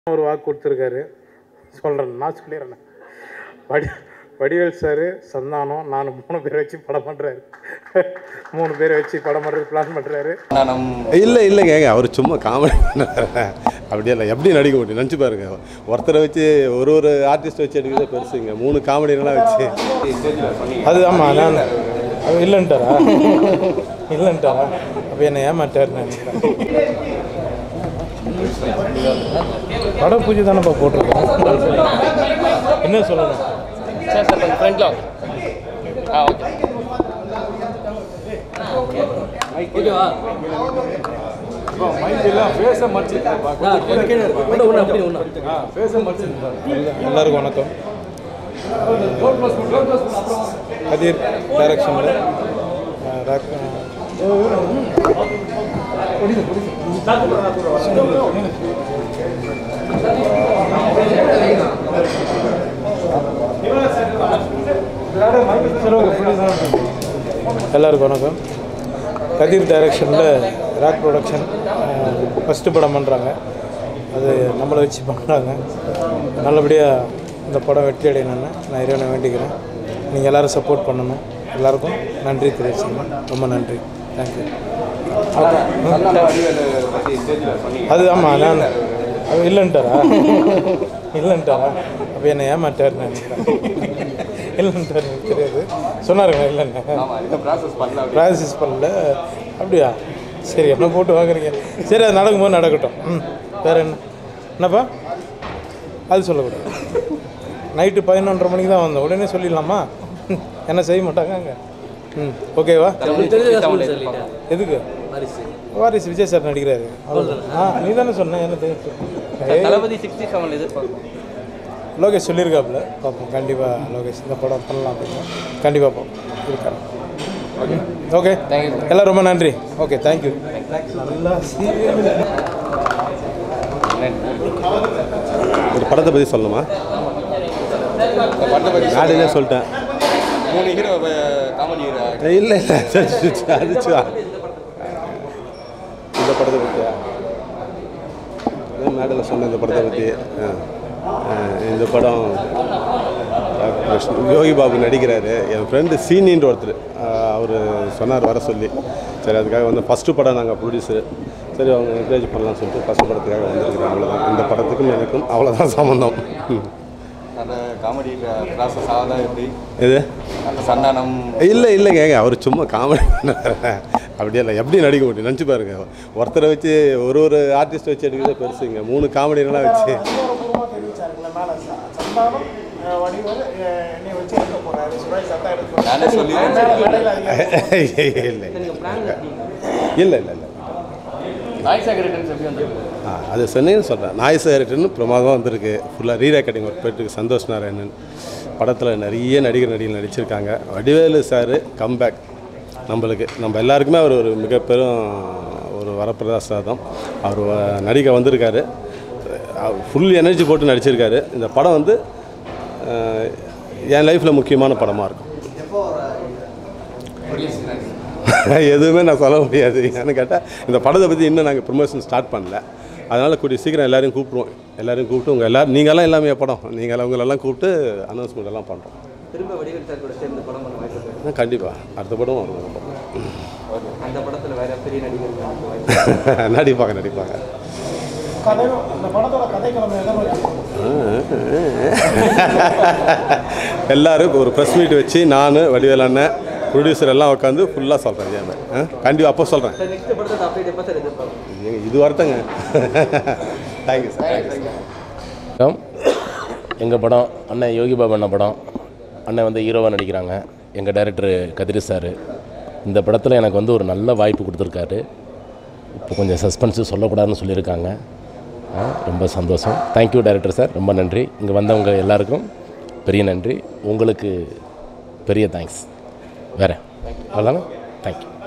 ஒரு வாக்கு கொடுத்துருக்காரு சொல்கிறேன், நான் சொல்லிடுறேன். வடிவேல் சார், சந்தானம், நான் 3 பேர் வச்சு படம் பண்ணுறாரு. 3 பேரை வச்சு படம் பண்ணுறது பிளான் பண்ணுறாரு. இல்லைங்க, அவர் சும்மா காமெடி பண்ணுறாரு. அப்படியே இல்லை, எப்படி நடிக்க முடியும் நினச்சி பாருங்க. ஒருத்தரை வச்சு ஒரு ஆர்டிஸ்ட் வச்சு எடுக்கிறதே பெருசுங்க. 3 காமெடியெல்லாம் வச்சு அது ஆமாம். நான் இல்லைன்ட்டாரா? அப்போ என்னை ஏமாட்டார் நினைக்கிறேன். பட பூஜை தானேப்பா போட்டிருக்கோம். என்ன சொல்லணும் சார்? ஃப்ரண்ட்ல ஓகேவா? எல்லாருக்கும் வணக்கம். கதிர் டைரக்ஷனில் எல்லாருக்கும் வணக்கம். கதிர் டைரக்ஷனில் ராக் ப்ரொடக்ஷன் ஃபஸ்ட்டு படம் பண்ணுறாங்க. அது நம்மளை வச்சு பண்ணுறாங்க. நல்லபடியாக இந்த படம் வெற்றி அடையணும்னு நான் இறைவனை வேண்டிக்கிறேன். நீங்கள் எல்லோரும் சப்போர்ட் பண்ணணும். எல்லாருக்கும் நன்றி தெரிவிச்சுக்கணும். ரொம்ப நன்றி. தேங்க்யூ. அது ஆமாம். நான் இல்லைன்ட்டாரா? அப்போ என்னை ஏமாட்டார் நினைக்கிறேன். இல்லைன்ட்டார், எனக்கு தெரியாது. சொன்னாருங்க இல்லைன்னு. ப்ராசஸ் பண்ணல. அப்படியா? சரி, என்ன போட்டு வாங்குறீங்க? சரி, அது நடக்கும்போது நடக்கட்டும். வேறு என்னப்பா? அது சொல்லக்கூடாது. நைட்டு 11:30 மணிக்கு தான் வந்தோம். உடனே சொல்லிடலாமா? என்ன செய்ய மாட்டாங்க அங்கே. ஓகேவா? எதுக்கு? வாரிசு விஜய் சார் நடிக்கிறாரு. நீ தானே சொன்ன. என்ன லோகேஷ் சொல்லியிருக்காப்புல. பார்ப்போம் கண்டிப்பாக. லோகேஷ் இந்த படம் பண்ணலாம் அப்படின்னு கண்டிப்பாக பார்ப்போம். இருக்காரு. ஓகே, எல்லாம் ரொம்ப நன்றி. Okay, thank you. நல்லா ஒரு படத்தை பற்றி சொல்லணுமா? நாடுனே சொல்லிட்டேன். இல்லை அதுச்சா இந்த படத்தை பற்றியா? மேடையில் சொன்ன இந்த படத்தை பற்றி. இந்த படம் யோகி பாபு நடிக்கிறாரு. என் ஃப்ரெண்டு சீனின்ற ஒருத்தர், அவர் சொன்னார் வர சொல்லி. சரி, அதுக்காக வந்து ஃபஸ்ட்டு படம் நாங்கள் ப்ரொடியூசர். சரி, அவங்க என்கரேஜ் பண்ணலாம்னு சொல்லிட்டு ஃபஸ்ட்டு படத்துக்காக வந்துருக்குறேன். அவ்வளோதான். இந்த படத்துக்கும் எனக்கும் அவ்வளோதான் சம்மந்தம். இது இல்லைங்க, அவர் சும்மா காமெடி பண்ணுறாரு. அப்படியே இல்லை, எப்படி நடிக்க முடியும் நினச்சி பாருங்க. ஒருத்தரை வச்சு ஒரு ஆர்டிஸ்ட் வச்சு எடுக்கிறதே பெருசுங்க. 3 காமெடியெல்லாம் வச்சு இல்லை அது சொன்னேன்னு சொல்கிறேன். நாய் சேகரட்னு பிரமாதமாக வந்திருக்கு. ஃபுல்லாக ரீரெக்கார்டிங் ஒர்க் போயிட்டுருக்கு. சந்தோஷ் நாராயணன் படத்தில் நிறைய நடிகர்கள் நடிச்சிருக்காங்க. வடிவேலு சார் கம்பேக் நம்மளுக்கு, நம்ம எல்லாருக்குமே அவர் ஒரு மிகப்பெரும் ஒரு வரப்பிரசாதம். அவர் நடிக்க வந்திருக்காரு. ஃபுல் எனர்ஜி போட்டு நடிச்சிருக்காரு. இந்த படம் வந்து என் லைஃப்பில் முக்கியமான படமாக இருக்கும். எதுவுமே நான் சொல்ல முடியாது. ஏன்னு கேட்டால் இந்த படத்தை பற்றி இன்னும் நாங்கள் ப்ரொமோஷன் ஸ்டார்ட் பண்ணல. அதனால் கூடிய சீக்கிரம் எல்லோரையும் கூப்பிடுவோம். எல்லோரையும் கூப்பிட்டு உங்கள் நீங்களாம் எல்லாமே படம் உங்களெல்லாம் கூப்பிட்டு அனௌன்ஸ்மெண்ட் எல்லாம் பண்ணுறோம். கண்டிப்பாக அடுத்த படம் வரும். நடிப்பாங்க. எல்லாரும் ஒரு ப்ரெஸ் மீட் வச்சு நான் வடிவேல் அண்ணன் ப்ரொடியூசர் எல்லாம் உட்காந்து ஃபுல்லாக சொல்கிறேன். கண்டிப்பாக அப்போ சொல்கிறேன். இது வரட்டங்க. Thank you sir. எங்கள் படம் அண்ணன் யோகி பாபு அண்ணன் படம். அண்ணன் வந்து ஹீரோவாக நடிக்கிறாங்க. எங்கள் டைரக்டர் கதிர் சார் இந்த படத்தில் எனக்கு வந்து ஒரு நல்ல வாய்ப்பு கொடுத்துருக்காரு. இப்போ கொஞ்சம் சஸ்பென்ஸு சொல்லக்கூடாதுன்னு சொல்லியிருக்காங்க. ரொம்ப சந்தோஷம். தேங்க்யூ டைரக்டர் சார், ரொம்ப நன்றி. இங்கே வந்தவங்க எல்லாருக்கும் பெரிய நன்றி. உங்களுக்கு பெரிய தேங்க்ஸ். வேறு அவ்வளோதானே? தேங்க்யூ.